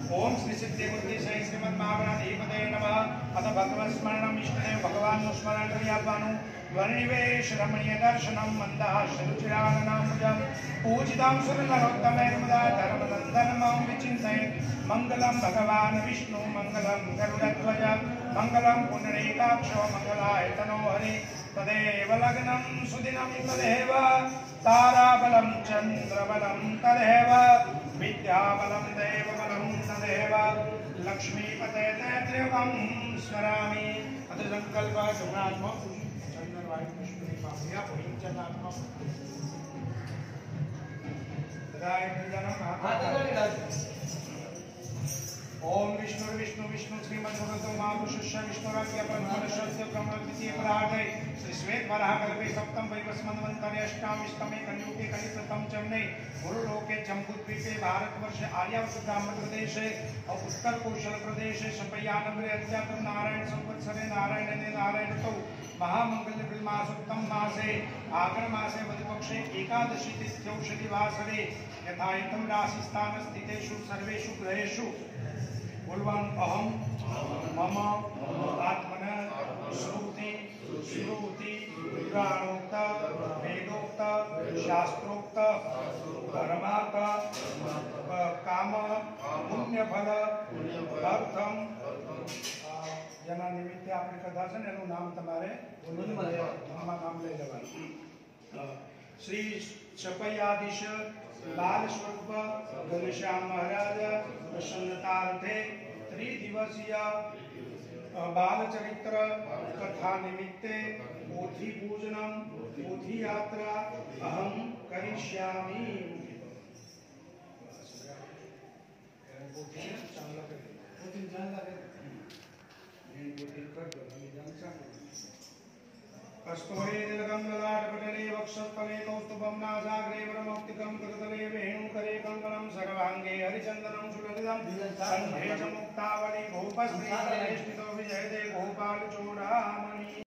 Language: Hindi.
ओम श्री सिद्धि बुद्धि सही श्रीमद महागणाधिपते नमः। अथ भगवत् स्मरणम इष्टदेव भगवान स्मरण क्रियावानु वर्णिवेश रमणीय दर्शनम मंदाश रुचिराननामुजम पूजितं सुरनरोत्तमैर्मुदा धर्मनन्दनमं विचिन्तयेत्। मंगलम भगवान विष्णु मंगलम गरुडध्वज मंगलम पुंडरीकाक्षो मंगलायतनो हरि। तदेव लग्नं सुदिनं तदेव ताराबलं चन्द्रबलं तदेव विद्याबलं देवबलं तदेव लक्ष्मीपते त्र्यं स्मरामि। अथ संकल्प शुभ्रात्म चंद्रवायु पुष्पे पापया पुण्यचनात्म तदाय जन्म ओम विष्णु विष्णु विष्णु श्रीमद्भगवतो महापुरुषस्य विष्णुराज्ञा परमहंसस्य ब्रह्मद्वितीय परार्धे श्री श्वेत वराह कल्पे सप्तम वैवस्वतंत्रे अष्टाविष्टमे कलियुगे कलिप्रथम चरणे गुरुलोके जम्बूद्वीपे भारतवर्षे आर्यावर्त ब्राह्मण प्रदेशे और उत्तर कौशल प्रदेशे शपयानगरे अध्यात्म नारायण संवत्सरे नारायणे नारायणतो महामंगल्य बिल्मासुक्तम मासे आगण मासे वधुपक्षे एकादशी तिथ्यौ शनिवासरे यथायतं राशिस्थान स्थितेषु सर्वेषु ग्रहेषु कुर्वन् अहं मम आत्मन श्रुति श्रुति पुराणोक्त वेदोक्त शास्त्रोक्त परमार्थ काम पुण्यफल अर्थम જેના નિમિત્તે આપણે કથા છે ને એનું નામ તમારે નામ લઈ લેવાનું। શ્રી શપયાધીશ बाल स्वरूप घनश्याम महाराज प्रसन्नतार्थे त्रिदिवसीय बाल चरित्र कथा निमित्ते पोथी पूजनम पोथी यात्रा अहम करिष्यामि। कस्तूरी तिलकं ललाटपटले वक्षस्थले कौस्तुभं नासाग्रे वरमौक्तिकं कृततले वेणुकरे कङ्कणं सर्वाङ्गे हरिचन्दनं सुललितं कण्ठे च मुक्तावली भूपस्त्रीफले स्थितो विजयते गोपालचूडामणि।